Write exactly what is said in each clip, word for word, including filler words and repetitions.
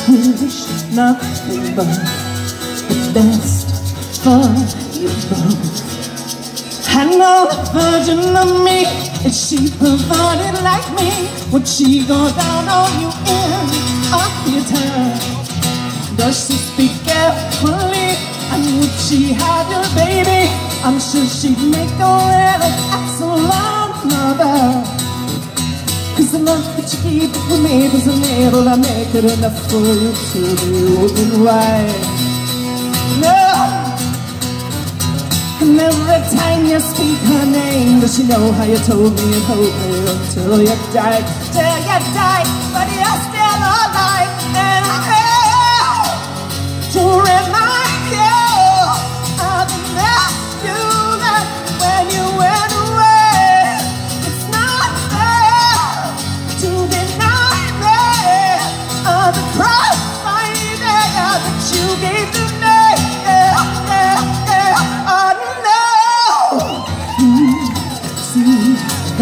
wish nothing but the best for you both. I know the version of me, if she perverted like me, would she go down on you in a theater? Does she speak carefully, and would she have your baby? I'm sure she'd make a really excellent mother. Cause the love that you gave for me wasn't able to make it enough for you to be open wide. No! And every time you speak her name, does she know how you told me and hoped me until you died? Till you died, but you're still alive. And I'm here to remind you of the mess you left when you went away. It's not fair to deny me of the price I there that you gave to me. Yeah, yeah, yeah. I know. See,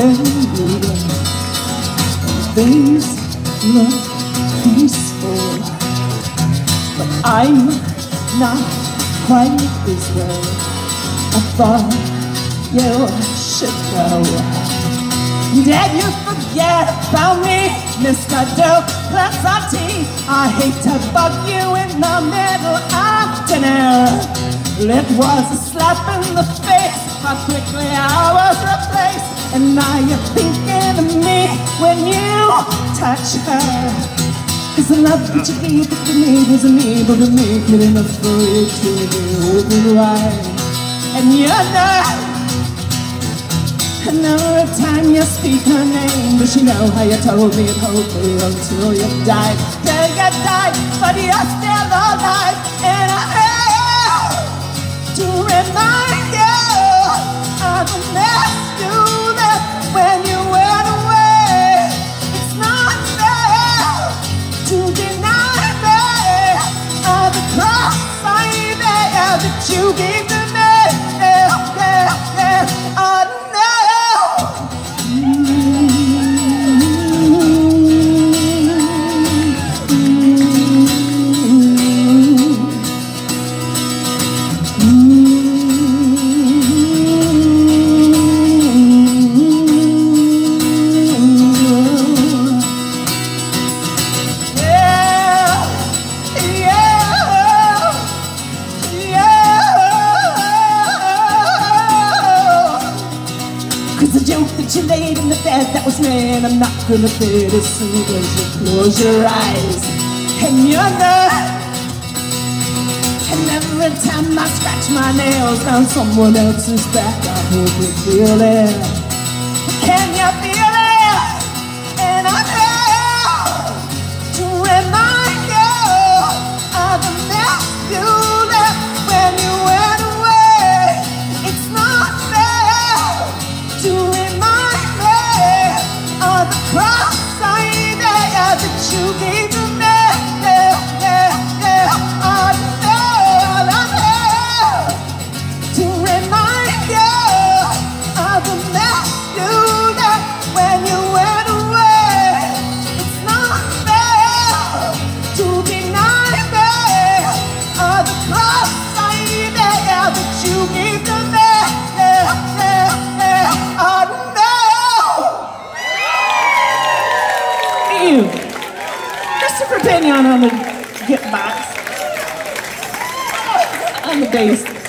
things look peaceful, but I'm not quite this way. I thought you should know. Did you forget about me, Mister Duplicity? I hate to bug you in the middle of dinner. It was a slap in the face, how quickly I was replaced. And now you're thinking of me when you touch her. Cause the love that you gave to me wasn't able to make it enough for you to be open wide. And you know, and every time you speak her name, does she know how you told me and hoped me until you died? Till you died, but you're still alive. And I'm here to remind you of the mess you left when you went away. It's not fair to deny me of the cross I bear that you gave to me. Yeah, yeah, yeah. I know. Cause the joke that you laid in the bed, that was me, and I'm not gonna fit as soon as you close your eyes. And you're not. And every time I scratch my nails down someone else's back, I hope you feel it. Can you feel it? And I'm here to remind you of the mess you left when you went away. It's not fair to remind me of the cross I bear that you gave to me. Yeah, yeah, yeah. I know I'm here to remind you of the mess you left when you went away. It's not fair to deny me of the cross I bear that you gave to me. Yeah, yeah, yeah. I know. You, Kristofer Pinon on the gitbox, on the bass.